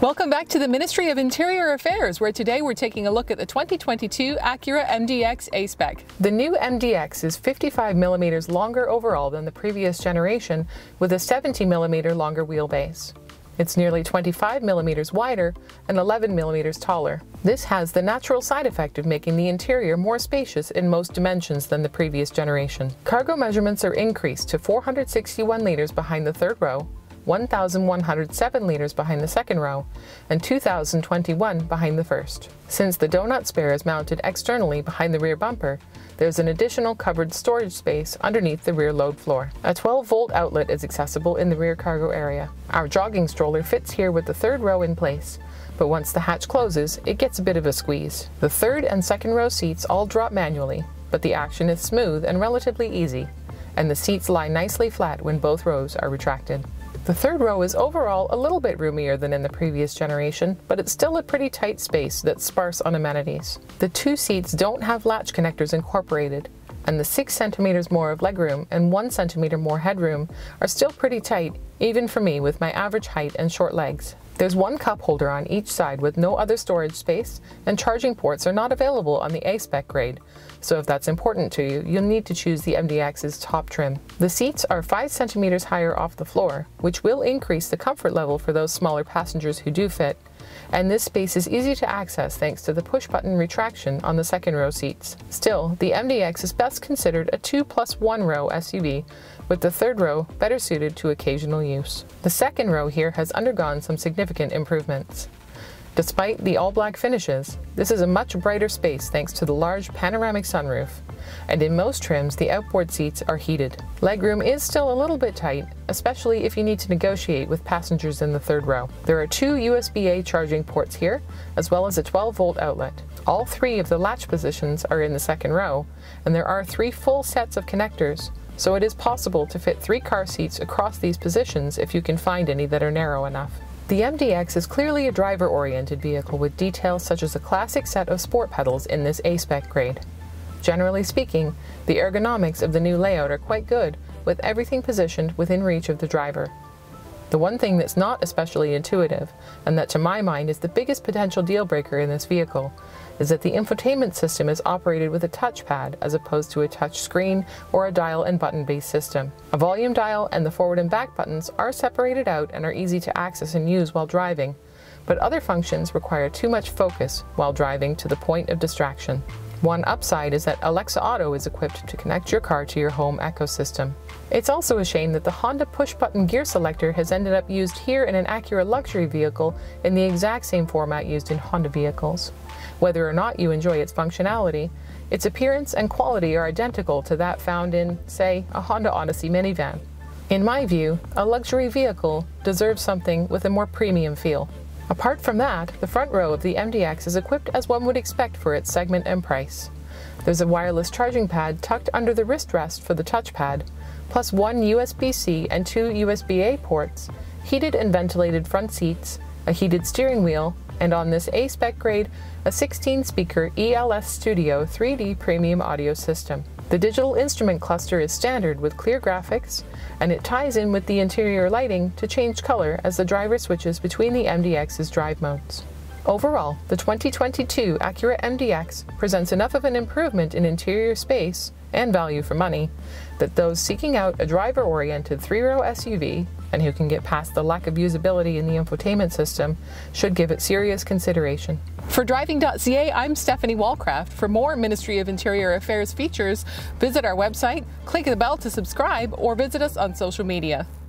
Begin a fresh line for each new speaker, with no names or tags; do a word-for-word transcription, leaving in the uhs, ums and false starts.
Welcome back to the Ministry of Interior Affairs, where today we're taking a look at the twenty twenty-two Acura M D X A-Spec. The new M D X is fifty-five millimeters longer overall than the previous generation, with a seventy millimeter longer wheelbase. It's nearly twenty-five millimeters wider and eleven millimeters taller. This has the natural side effect of making the interior more spacious in most dimensions than the previous generation. Cargo measurements are increased to four hundred sixty-one liters behind the third row, one thousand one hundred seven liters behind the second row, and two thousand twenty-one behind the first. Since the donut spare is mounted externally behind the rear bumper, there's an additional covered storage space underneath the rear load floor. A twelve volt outlet is accessible in the rear cargo area. Our jogging stroller fits here with the third row in place, but once the hatch closes, it gets a bit of a squeeze. The third and second row seats all drop manually, but the action is smooth and relatively easy, and the seats lie nicely flat when both rows are retracted. The third row is overall a little bit roomier than in the previous generation, but it's still a pretty tight space that's sparse on amenities. The two seats don't have latch connectors incorporated, and the six centimeters more of legroom and one centimeter more headroom are still pretty tight, even for me with my average height and short legs. There's one cup holder on each side with no other storage space, and charging ports are not available on the A-Spec grade, so if that's important to you, you'll need to choose the M D X's top trim. The seats are five centimeters higher off the floor, which will increase the comfort level for those smaller passengers who do fit, and this space is easy to access thanks to the push-button retraction on the second row seats. Still, the M D X is best considered a two plus one row S U V, with the third row better suited to occasional use. The second row here has undergone some significant improvements. Despite the all-black finishes, this is a much brighter space thanks to the large panoramic sunroof, and in most trims the outboard seats are heated. Legroom is still a little bit tight, especially if you need to negotiate with passengers in the third row. There are two U S B A charging ports here, as well as a twelve volt outlet. All three of the latch positions are in the second row, and there are three full sets of connectors, so it is possible to fit three car seats across these positions if you can find any that are narrow enough. The M D X is clearly a driver-oriented vehicle with details such as a classic set of sport pedals in this A-Spec grade. Generally speaking, the ergonomics of the new layout are quite good, with everything positioned within reach of the driver. The one thing that's not especially intuitive, and that to my mind is the biggest potential deal breaker in this vehicle, is that the infotainment system is operated with a touchpad as opposed to a touch screen or a dial and button based system. A volume dial and the forward and back buttons are separated out and are easy to access and use while driving, but other functions require too much focus while driving to the point of distraction. One upside is that Alexa Auto is equipped to connect your car to your home ecosystem. It's also a shame that the Honda push-button gear selector has ended up used here in an Acura luxury vehicle in the exact same format used in Honda vehicles. Whether or not you enjoy its functionality, its appearance and quality are identical to that found in, say, a Honda Odyssey minivan. In my view, a luxury vehicle deserves something with a more premium feel. Apart from that, the front row of the M D X is equipped as one would expect for its segment and price. There's a wireless charging pad tucked under the wrist rest for the touchpad, plus one U S B C and two U S B A ports, heated and ventilated front seats, a heated steering wheel, and on this A-Spec grade, a sixteen speaker E L S Studio three D premium audio system. The digital instrument cluster is standard with clear graphics, and it ties in with the interior lighting to change color as the driver switches between the M D X's drive modes. Overall, the twenty twenty-two Acura M D X presents enough of an improvement in interior space and value for money that those seeking out a driver-oriented three-row S U V and who can get past the lack of usability in the infotainment system should give it serious consideration. For Driving dot C A, I'm Stephanie Wallcraft. For more Ministry of Interior Affairs features, visit our website, click the bell to subscribe, or visit us on social media.